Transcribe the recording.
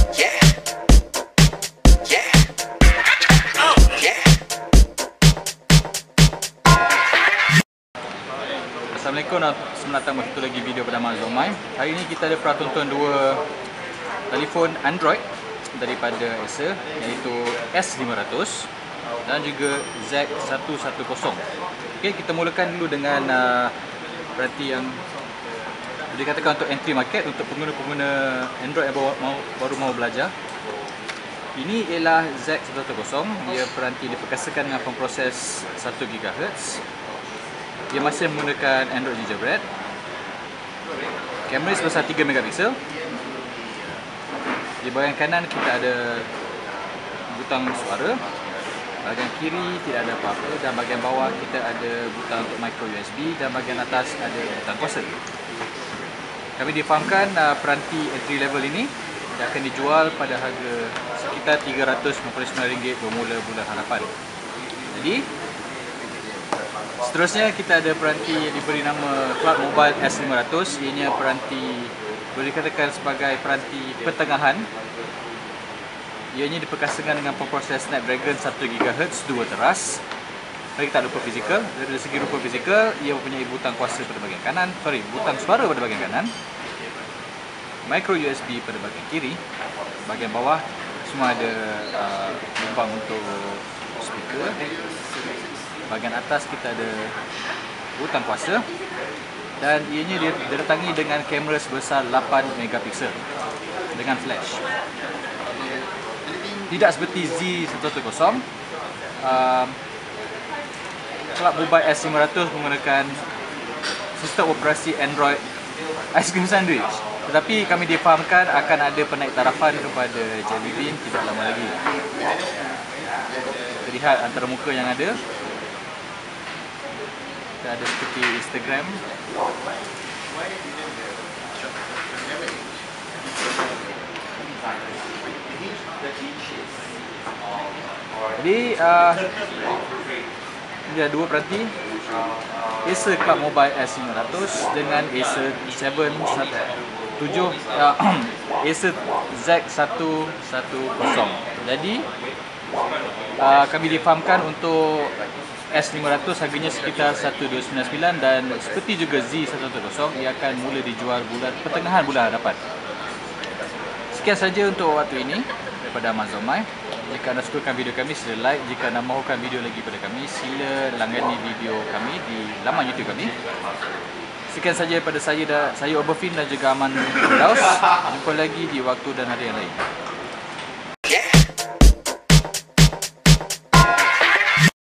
Assalamualaikum dan selamat datang satu lagi video Pertama Zomai. Hari ini kita ada pratonton dua telefon Android daripada Acer, iaitu S500 dan juga Z110. Okey, kita mulakan dulu dengan peranti yang dikatakan untuk entry market, untuk pengguna-pengguna Android yang baru mau belajar. Ini ialah Z110. Ia peranti diperkasakan dengan pemproses 1 GHz. Dia masih menggunakan Android gingerbread. Kamera sebesar 3 megapiksel. Di bahagian kanan kita ada butang suara. Bahagian kiri tidak ada apa-apa, dan bahagian bawah kita ada butang untuk micro USB, dan bahagian atas ada butang kuasa. Kami difahamkan peranti entry level ini yang akan dijual pada harga sekitar RM399 bermula bulan harapan. Jadi seterusnya kita ada peranti yang diberi nama CloudMobile S500. Ianya peranti boleh dikatakan sebagai peranti pertengahan. Ianya diperkasakan dengan pemproses Snapdragon 1 GHz 2 teras. Mari kita lupa fizikal. Dari segi rupa fizikal, ia mempunyai butang kuasa pada bahagian kanan, butang suara pada bahagian kanan, micro USB pada bahagian kiri, bahagian bawah semua ada lubang untuk speaker. Bahagian atas kita ada butang kuasa, dan ianya didatangi dengan kamera sebesar 8 megapiksel dengan flash. Tidak seperti Z110, CloudMobile S500 menggunakan sistem operasi Android ice cream sandwich. Tetapi kami difahamkan akan ada penaik tarafan kepada Jelly Bean tidak lama lagi. Kita lihat antara muka yang ada. Kita ada seperti Instagram. Jadi ini ada dua peranti, Acer CloudMobile S500 dengan Acer Acer Z110. Jadi kami difahamkan untuk S500 harganya sekitar 1299, dan seperti juga Z110 ia akan mula dijual pertengahan bulan hadapan. Sekian saja untuk waktu ini daripada Mazomai. Jika anda sukakan video kami, sila like. Jika anda mahukan video lagi pada kami, sila langgani video kami di laman YouTube kami. Sekian saja daripada saya Oberfin dan juga Aman Daus. Jumpa lagi di waktu dan hari yang lain.